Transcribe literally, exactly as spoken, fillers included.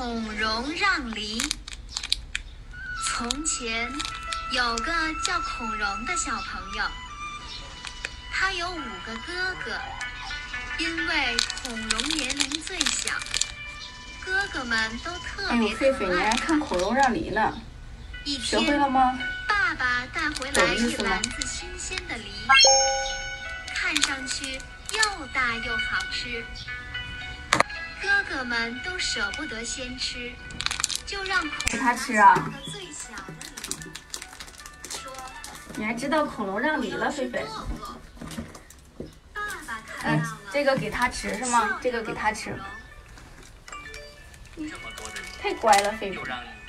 孔融让梨。从前有个叫孔融的小朋友，他有五个哥哥，因为孔融年龄最小，哥哥们都特别可爱。哎呦， 狒狒，你还看孔融让梨呢？学会了吗？ 爸爸带回来一篮子新鲜的梨，看上去又大又好吃。哥哥们都舍不得先吃，就让孔给他吃啊。 最小的梨，说你还知道孔融让梨了，狒狒。 爸爸看到了， 嗯，这个给他吃是吗？这个给他吃。太乖了，狒狒。